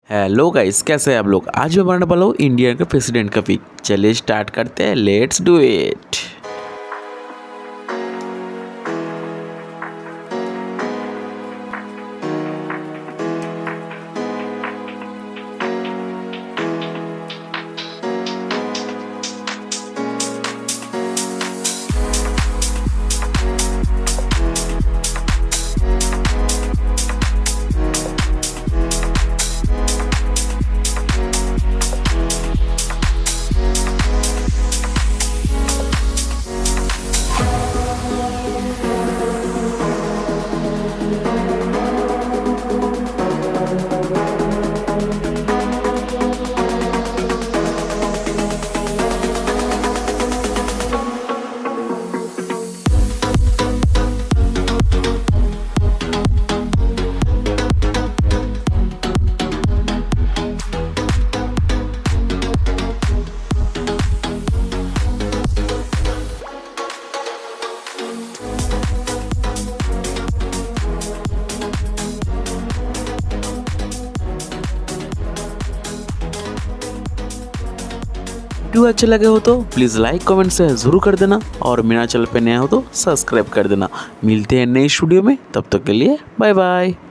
Hello guys, कैसे हैं आप लोग। आज मैं बनाने वाला हूँ इंडिया के प्रेसिडेंट का पिक। चलिए स्टार्ट करते हैं, लेट्स डू इट। वीडियो अच्छे लगे हो तो प्लीज़ लाइक कमेंट से ज़रूर कर देना और मेरा चैनल पे नया हो तो सब्सक्राइब कर देना। मिलते हैं नए स्टूडियो में, तब तक के लिए बाय बाय।